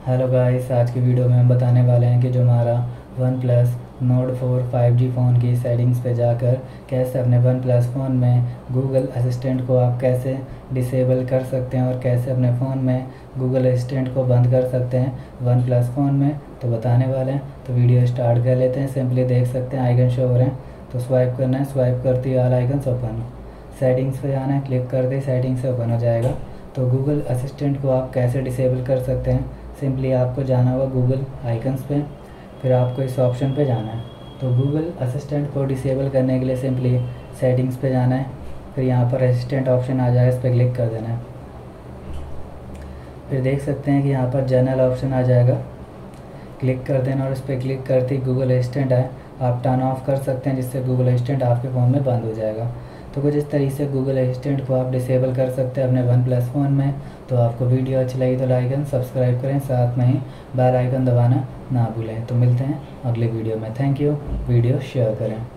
Hello guys, आज की video में हम बताने वाले हैं कि जो हमारा OnePlus Note 4 5G phone की सेटिंग्स पे जाकर कैसे अपने वन प्लस फ़ोन में गूगल असिस्टेंट को आप कैसे डिसेबल कर सकते हैं और कैसे अपने फ़ोन में गूगल असिस्टेंट को बंद कर सकते हैं वन प्लस फ़ोन में, तो बताने वाले हैं। तो वीडियो स्टार्ट कर लेते हैं। सिंपली देख सकते हैं आइकन शो हो रहे हैं, तो स्वाइप करना है। स्वाइप करते ही ऑल आइकन्स ओपन, सेटिंग्स पे जाना है, क्लिक करते ही सेटिंग्स से ओपन हो जाएगा। तो गूगल असिस्टेंट को आप कैसे डिसेबल कर सकते हैं, सिंपली आपको जाना होगा गूगल आइकन्स पे, फिर आपको इस ऑप्शन पे जाना है। तो गूगल असिस्टेंट को डिसेबल करने के लिए सिंपली सेटिंग्स पे जाना है, फिर यहाँ पर असिस्टेंट ऑप्शन आ जाएगा, इस पर क्लिक कर देना है। फिर देख सकते हैं कि यहाँ पर जनरल ऑप्शन आ जाएगा, क्लिक कर देना और इस पर क्लिक करते ही गूगल असिस्टेंट आए आप टर्न ऑफ कर सकते हैं, जिससे गूगल असिस्टेंट आपके फ़ोन में बंद हो जाएगा। तो कुछ इस तरीके से गूगल असिस्टेंट को आप डिसेबल कर सकते हैं अपने वन प्लस फ़ोन में। तो आपको वीडियो अच्छी लगी तो लाइक एंड सब्सक्राइब करें, साथ में ही बेल आइकन दबाना ना भूलें। तो मिलते हैं अगले वीडियो में। Thank you. वीडियो शेयर करें।